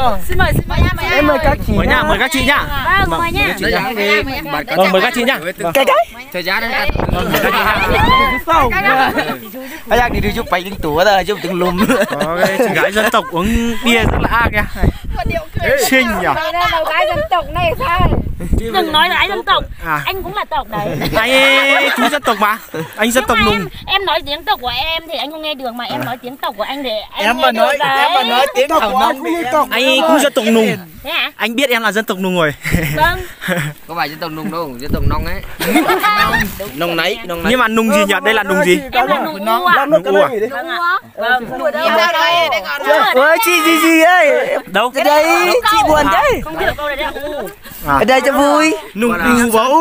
Xin mời em mời các chị. Mời các chị nhá. Vâng, mời nhá. Vâng, mời các chị nhá. Cái thời gian đấy. Không. Anh đang đi chụp bánh đứng tủ rồi, chụp từng lùm. Có cái chị gái dân tộc uống bia rất là ác kìa. Xinh nhỉ. Đầu gái dân tộc này sao? Đừng nói là anh dân tộc. Anh cũng là tộc đấy. Anh chú dân tộc mà. Anh dân tộc Nùng. Em nói tiếng tộc của em thì anh không nghe được, mà em nói tiếng tộc của anh để anh Em mà nói tiếng tộc của anh cũng tộc. Anh cũng dân tộc Nùng. Thế hả? Anh biết em là dân tộc Nùng rồi. Vâng. Có phải dân tộc Nùng đâu, dân tộc Nong ấy. Nong nấy. Nhưng mà Nùng gì nhỉ? Đây là Nùng gì? Em là Nùng U à? Nùng U à? Vâng. Ôi chị gì ấy? Đâu? Cái đây chị buồn đấy. Không biết là câu này là U. Ở đây cho vui. Nùng U báu.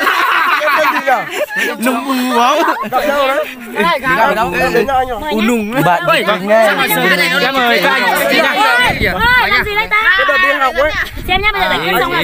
Nùng U báu. U nùng. Bạn nghe. Em mời các anh chị nhá. Làm gì đây ta? Xem nhá, bây giờ đánh xong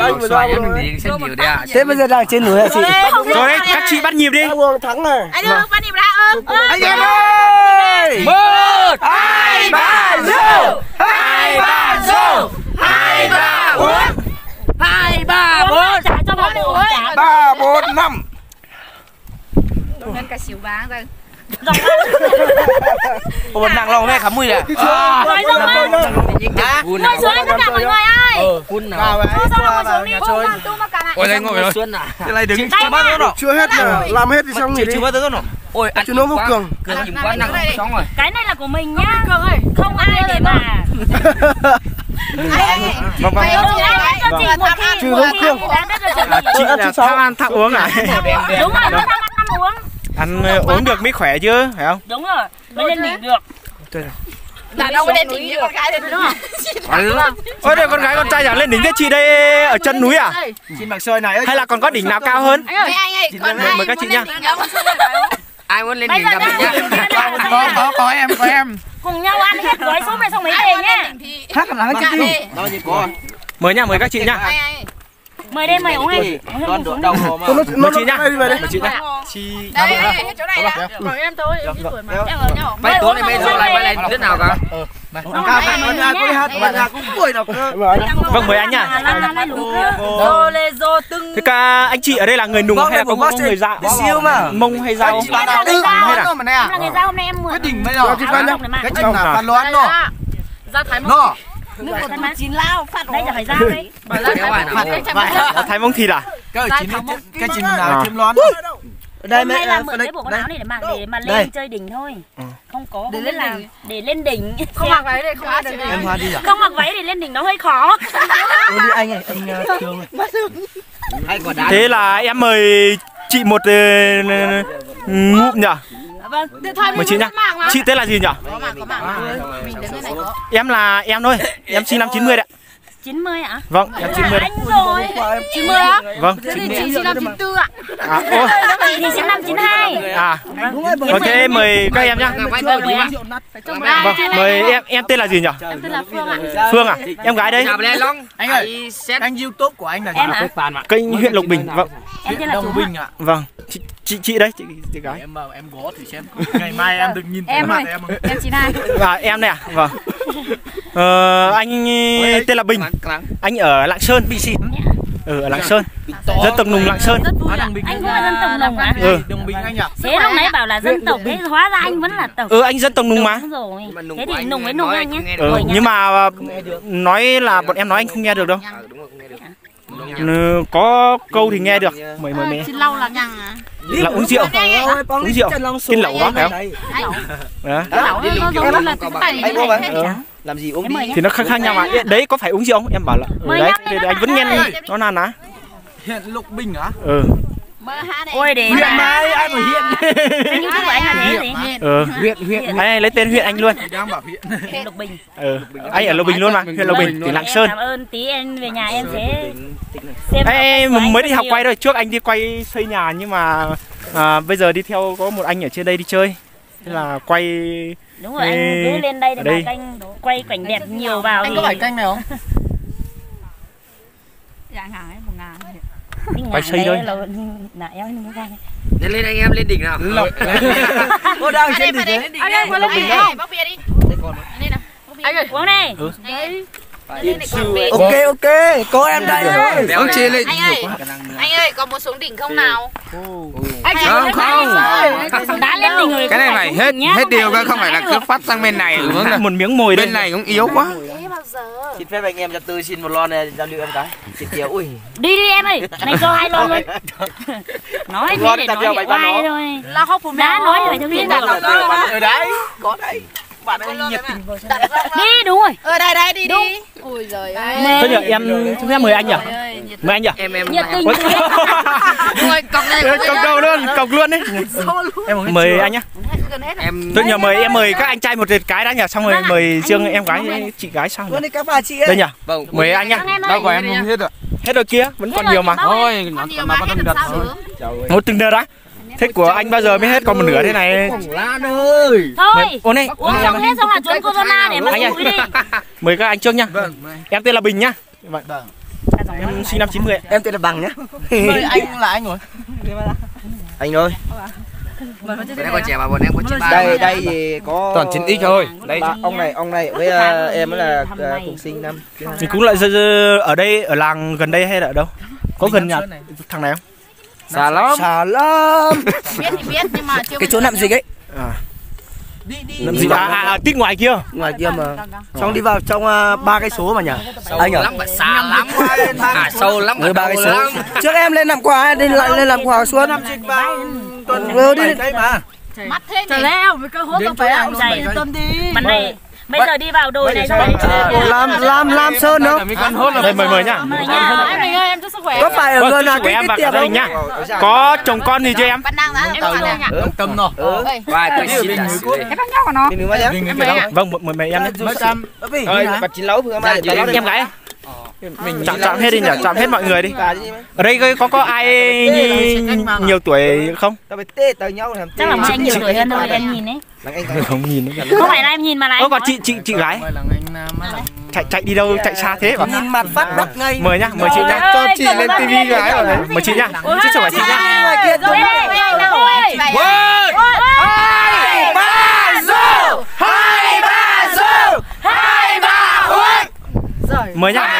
là Thế bây giờ đang trên núi hả chị? Rồi đấy, các chị bắt nhịp đi. Thắng này. anh ơi, bắt nhịp ra Anh em ơi! 1, 2, 3, vô! 2, 3, vô! 2, 3, 4! 2, 3, 4! Trả cho bọn mình uống. 3, 4, 5! Nên cả xíu bá rồi. Ủa nặng lòng này khám mùi nè. Ngồi xuống á. Ngồi xuống tất cả mọi người ơi. Phun nào. Ngồi xuống đi. Ôi đây ngồi rồi. Cái này đứng chưa bắt nữa. Chưa hết mà làm hết thì xong rồi đi. Chưa bắt nữa rồi. Ôi ăn chứ nó vô cường. Cường chìm quá nặng xong rồi. Cái này là của mình nhá. Không ai để mà. Vâng vâng. Chị một khi Chị là tham ăn tham uống à? đúng rồi, nó tham ăn uống. Ăn uống được mới khỏe chứ, phải không? Đúng rồi, mới lên đỉnh được. Đàn ông lên đỉnh như con gái lên đúng không? Ôi đây con gái con trai chẳng lên đỉnh thế, chị đây ở chân núi à? Chị mặc soi này. Hay là còn có đỉnh nào cao hơn? Anh ơi, Mời các chị nhá. Ai muốn lên đỉnh gặp mình nhá. Có em. Cùng nhau ăn hết gói súp này xong mới về nhá. Hát là hát chứ đi. Đó như có. Mời nhá, mời các chị nhá. Mời đây mày uống đi. Con độ đầu mà. Mời chị nhá. Mời chị nhá. Chị. Đây, hết chỗ này ạ. Còn em thôi, em ít tuổi mà. Em ở nhau. Mấy tối này bây giờ lại bay lên đứa nào cả? Vâng, mời anh nhá. Thế cả anh chị ở đây là người Nùng hay là có người Dao? Mông hay Dao? Em là người Dao, hôm nay em mượn. Cái đỉnh bây giờ cái chừng là phản loạn rồi. Ra Thái Mông. nước của tôi chín lao phát đây là phải Dao đấy. Thái Mông thịt à? Cái chừng nào thêm loạn. Đây hôm nay là mượn cái bộ quần áo này để mặc để mà lên chơi đỉnh thôi. Không có để lên đỉnh. Để lên đỉnh. Không mặc váy đây không ăn được. Em Hoa đi à? Không mặc váy để lên đỉnh nó hơi khó. Đi anh ơi, anh Trường ơi. Thế là em mời chị một ngụm nhỉ? Vâng. Mời chị nhá. Chị tên là gì nhỉ? Em là em thôi. Em sinh năm 90 đấy. 90 ạ? Vâng, em 90 đấy. Anh rồi. 90 á? Vâng. Thế thì chị sinh năm 94 ạ. Chị thì sinh năm 92. À. Ok, mời các em nhá. Vâng, mời em tên là gì nhỉ? Em tên là Phương ạ. Phương à? Em gái đấy. Anh ơi, kênh YouTube của anh là gì? Kênh huyện Lộc Bình. Vâng. Em tên là Trung Bình ạ. Vâng. Chị đấy, chị gái. Em gõ thử xem. Ngày mai em được nhìn em ơi. Em 92. À, em này à? Vâng. Anh tên là Bình. Anh ở Lạng Sơn. Ở Lạng Sơn. Dân tộc Nùng Lạng Sơn. Rất vui ạ. Anh cũng là dân tộc Nùng à? Đồng Bình anh ạ. Thế lúc nãy bảo là dân tộc, thế hóa ra anh vẫn là tộc. Anh dân tộc Nùng mà. Đúng rồi. Thế thì Nùng với Nùng anh nhé. Nhưng mà nói là bọn em nói anh không nghe được đâu. Có câu thì nghe được. Mời mẹ. Xin lâu là nhằng à? Là uống rượu. Uống rượu. Tiên lẩu đó phải không? Đó. Nó giống như là tiếng Tây làm gì uống đi. Thì nó khác nhau mà. Đấy có phải uống rượu không? Em bảo là đấy thì anh vẫn nghe nó nan á. Huyện Lộc Bình á? Ôi để huyện mai ai mà huyện. Anh YouTube của anh là thế gì? Huyện. Anh lấy tên huyện anh luôn. Đang bảo huyện. Lộc Bình. Anh ở Lộc Bình luôn mà, huyện Lộc Bình, tỉnh Lạng Sơn. Cảm ơn, tí em về nhà em sẽ xem. Em mới đi học quay rồi, trước anh đi quay xây nhà nhưng mà bây giờ đi theo có một anh ở trên đây đi chơi. Thế là quay. Đúng rồi, anh cứ lên đây để vào kênh quay cảnh đẹp nhiều vào. Anh có phải kênh này không? Dạ hàng ấy 1000. Quay xây thôi. Lên anh em lên đỉnh nào. Cô đang trên đỉnh đấy. Anh ơi, qua Lộc Bình đây, bóc bia đi. Đây còn. Đây nào. Anh ơi, uống đi. Đấy. Ok ok, có em đây rồi. Béo chia lên. Anh ơi, có muốn xuống đỉnh không nào? Không không. Đã lên đỉnh rồi. Cái này phải hết điều cơ, không phải là cứ phát sang bên này đúng không? Một miếng mồi đây. Bên này cũng yếu quá. Xin phép anh em cho tôi xin một lon này giao lưu em cái. Chị Kiều ui. Đi em ơi, này cho 2 lon luôn. Nói thế để nói để oai thôi. Là không phụ Đã nói phải thực hiện được. Ở đấy, có đây. Bạn ơi nhiệt tình vô. Đi đúng rồi. Ở đây đi đi. Ui giời ơi. Thôi nhờ em chúng em mời anh nhỉ? Mời anh nhỉ? Em Nhiệt tình. Ui cọc này. Cọc luôn đấy. Em mời anh nhá. Em Tôi nhờ mời em mời các anh trai một cái đã nhỉ, xong rồi mời riêng em gái chị gái sau. Luôn đi các bà chị ơi. Đây nhỉ? vâng. Mời anh nhá. Đâu của em không hết rồi. Hết rồi kia, vẫn còn nhiều mà. Thôi, Còn nhiều mà hết làm sao được. Một từng đợt á. Thế của anh bao giờ mới hết, còn một nửa thế này. Lan ơi. Thôi. Ôn đây. Uống xong hết xong là trốn corona để mà uống đi. Mời các anh trước nhá. Vâng. Em tên là Bình nhá. Em sinh năm 90. Em tên là Bằng nhá. Mời anh là anh rồi. Anh ơi. Bọn em còn trẻ mà bọn em có chị ba. Đây thì có Toàn 9x thôi. Đây ông này với em là cùng sinh năm. Mình cũng lại ở đây, ở làng gần đây hay là ở đâu? Có gần nhà thằng này không? Xà lắm. Xà lắm. Biết thì biết nhưng mà chưa. Cái chỗ nằm dịch ấy. Làm gì tít ngoài kia. Ngoài kia mà. Xong đi vào trong 3 cây số mà nhỉ? Anh Lắm mà xa lắm. Sâu lắm. Người 3 cây số. Trước em lên làm quà, lên làm quà xuống. Đi đây mà. Mắt thế Trời nhỉ? ơi, với cơ hốt không phải ông dày tâm đi. Mặt này bây giờ đi vào đồi này rồi. Làm sơn đâu? Đây mời nhá. Anh ơi, em chúc sức khỏe. Có phải ở gần là cái tiệm không? nhá. Có chồng con gì cho em? Bạn đang em vào đây nhỉ? Cầm nó. Vài tôi xin là Cái bác nhau của nó. Vâng, mời em nhé. Bật chín lấu vừa mà Em gái. Mình chọn hết đi nhỉ, chọn hết mọi người đi. Ở đây có ai nhiều tuổi không? Chắc là anh nhiều tuổi hơn thôi, em nhìn đấy. Không nhìn nữa. Không phải là em nhìn mà là anh. Còn chị gái. Chạy đi đâu chạy xa thế mà. nhìn mặt phát bắt ngay. Mời nhá, mời chị nhá. Cho chị lên tivi gái rồi đấy. Mời chị nhá. Chứ không phải chị nhá. 2, 3 rượu. 2, 3 rượu. 2, 3 uống. Mời nhá.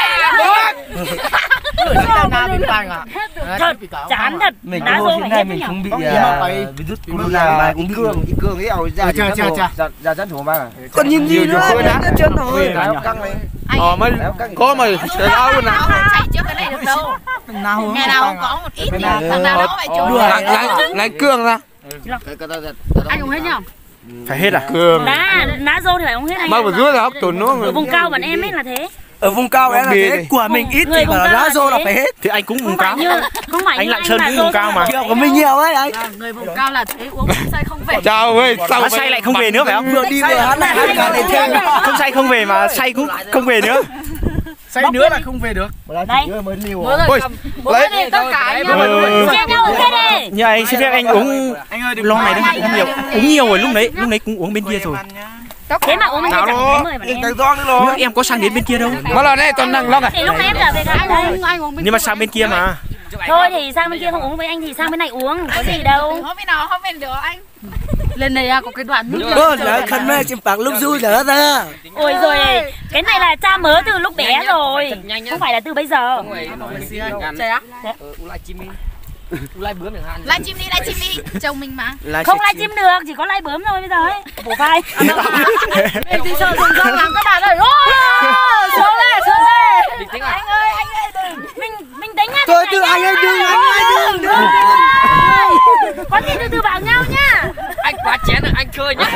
Thật, chán thật. Mình Đá vô rô hiện phải nay hết mình nhỉ? không bị virus corona uống cương ấy ao ra chân thủ ba. Còn nhìn gì nữa chân thôi. Căng này. có mà Nào không chạy trước cái này được đâu. Ngày nào cũng có một ít thì thằng nào đó phải trốn. lấy cương ra. Anh uống hết nhỉ? Phải hết à? Đá rô thì phải uống hết anh. Mà vừa dưới là hấp tồn nó. Ở vùng cao bọn em ấy là thế. Ở vùng cao ấy là thế, của mình ít thì bảo lá rô là phải hết. Thì anh cũng vùng cao. Không phải Anh như Lạng Sơn là cũng vùng cao mà. Của mình nhiều ấy anh. Người vùng cao là thế, uống say không về. Chào ơi, Mà say lại không về nữa phải không? Vừa đi vừa hát lại hát cả để thêm. Không say không về mà say cũng không về nữa. Say nữa là không về được. Đây. Lấy đi tất cả anh ơi. Chia nhau uống hết đi. Như anh xin phép anh uống lon này đấy, uống nhiều rồi, lúc đấy cũng uống bên kia rồi. Thế mà uống chẳng thấy mời bọn em. Nhưng em có sang đến bên kia đâu. Mà lần này toàn năng lắm à. Thì lúc nãy em trở về gặp đây. Nhưng mà sang bên kia mà. Thôi thì sang bên kia không uống với anh thì sang bên này uống, có gì đâu. Hôm nào không bên được anh. Lên này có cái đoạn nước. Khăn mê chim bạc lúc du nữa ta. Ôi rồi, cái này là cha mớ từ lúc bé rồi, không phải là từ bây giờ. Trời á. Livestream đi, chồng mình mà. Không livestream được, chỉ có live bướm thôi bây giờ ấy. Bổ vai. Mình thì sợ rừng làm các bạn ơi. Xuống lên. Bình tĩnh à? Anh ơi đừng. Mình đánh nhá. Thôi từ anh ơi đừng. Có gì từ từ bảo nhau nhá. Anh quá chén rồi, anh chơi nhá.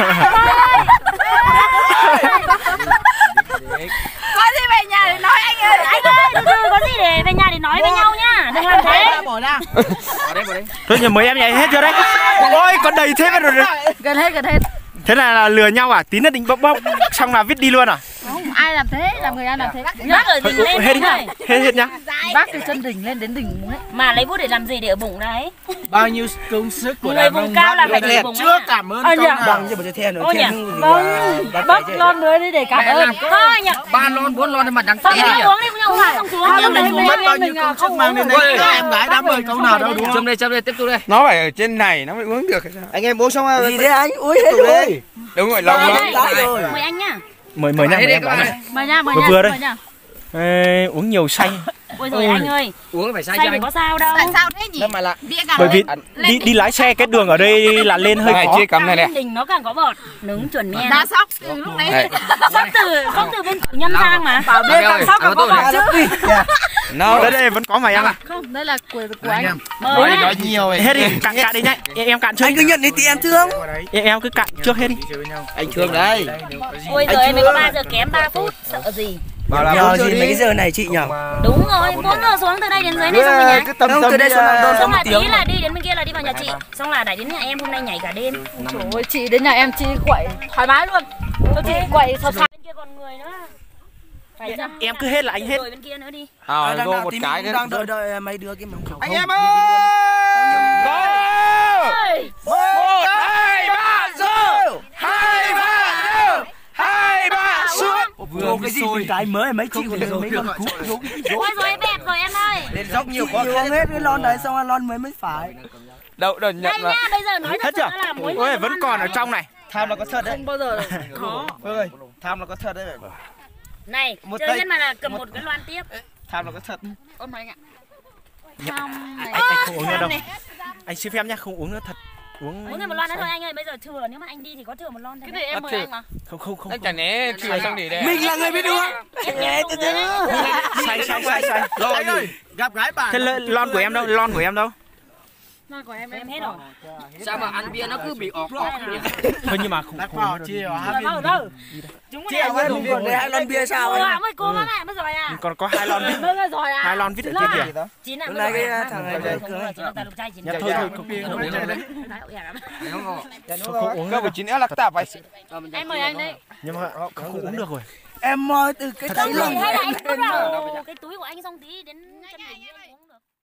Có gì về nhà để nói anh ơi. Anh ơi, từ từ có gì để về nhà để nói với nhau nhá. Đừng làm thế. Bỏ ra. Thôi nhưng mời em nhảy hết chưa đấy. Ôi còn đầy thế mà rồi. Gần hết. Thế là lừa nhau à? Tí nữa định bóc xong là vứt đi luôn à? Không, ai làm thế, làm người ăn làm thế. Nhắc ở đỉnh lên. Hết đi nhá. Hết nhá. Bác từ chân đỉnh lên đến đỉnh ấy. Mà lấy bút để làm gì để ở bụng đấy? Bao nhiêu công sức của người vùng cao là phải để bụng. Chưa cảm ơn công nào. Bằng cho một thêm nữa. Bác lon mới đi để cảm ơn. Thôi nhỉ. 3 lon 4 lon mà đắng Xong tay đi uống đi, uống xong xuống. Mình mất bao nhiêu công sức mang đến đây. Em gái đã mời câu nào đâu đúng không? Châm đây, tiếp tục đây. Nó phải ở trên này nó mới uống được. Anh em uống xong gì đấy anh? Uống hết rồi. Đúng rồi, lòng Mời anh nhá. mời nha mời em gái này. Mời nha, vừa đây. Ê, uống nhiều say. Ôi rồi anh ơi, uống phải sai say cho thì anh. có sao đâu. Tại sao thế nhỉ? Bởi vì đi lái xe cái đường ở đây là lên hơi khó. Chia cắm này nè. Đình nó càng có bọt, nướng chuẩn men. Đá sóc từ lúc nãy. Sóc từ bên chủ nhân sang mà. Bảo bên càng sóc càng có bọt chứ. Đây đây vẫn có mà em ạ. Không, đây là của anh. Nói nhiều ấy. Hết đi, cạn đi nhá. Em cạn trước. Anh cứ nhận đi thì em thương. Em cứ cạn trước hết đi. Anh thương đấy. Ôi giời, mới có 3 giờ kém 3 phút, sợ gì. Bảo là giờ gì mấy giờ này chị nhỉ? Đúng rồi, 4 giờ xuống từ đây đến dưới này xong rồi nhá. Tầm từ đây xuống là Xong là tí là đi đến bên kia là đi vào nhà chị. Xong là đẩy đến nhà em hôm nay nhảy cả đêm. Trời ơi, chị đến nhà em chị quậy thoải mái luôn. Cho chị quậy sập sạch. Bên kia còn người nữa. Phải ra. Em cứ hết là anh hết. Rồi bên kia nữa đi. Vô một cái nữa. đang đợi mấy đứa cái mỏng khẩu. Anh em ơi! 1, 2, 3 vô! 2, 3 vô! 2, 3 xuống! Vừa cái gì cái mới mấy chị còn mấy con cú. Ôi rồi em bẹp rồi em ơi. Lên dốc nhiều quá hết cái lon đấy xong là lon mới phải. Đâu nhận Đây mà. nha, bây giờ nói Hết chưa? Ôi vẫn còn ở trong này. Tham là có thật đấy. Không bao giờ khó. Ơi, tham là có thật đấy. Này, Một chơi tay. nhất mà là cầm một cái loan tiếp. Tham là có thật. ôm anh ạ. Anh không uống nữa đâu. Anh xin phép nhá, không uống nữa thật. Uống thêm một lon nữa thôi anh ơi, bây giờ thừa nếu mà anh đi thì có thừa một lon thôi. Cái này em mời anh mà. Không. Anh chẳng né chừa xong để đây. Mình là người biết đúng không? Từ từ. Say. Rồi anh ơi, gặp gái bạn. Thế lon của em đâu? Lon của em đâu? Lon của em Em hết rồi. Sao mà ăn bia nó cứ bị ọc nhỉ? Thôi nhưng mà không Bảo chiều hả? Đâu. Chị em ơi, còn để 2 lon bia sao Ôi anh? ơi, cô má mẹ mất rồi à. còn có 2 lon viết. rồi à. 2 lon viết ở trên kìa. Chín à. Hôm nay cái thằng này về cường. Chín là ta lục chai chín. Thôi không uống Cơ của chín là tạp vậy. Em mời anh đấy. nhưng mà không uống được rồi. em moi từ cái tay Hay lon. là anh cứ vào cái túi của anh xong tí đến chân mình uống được.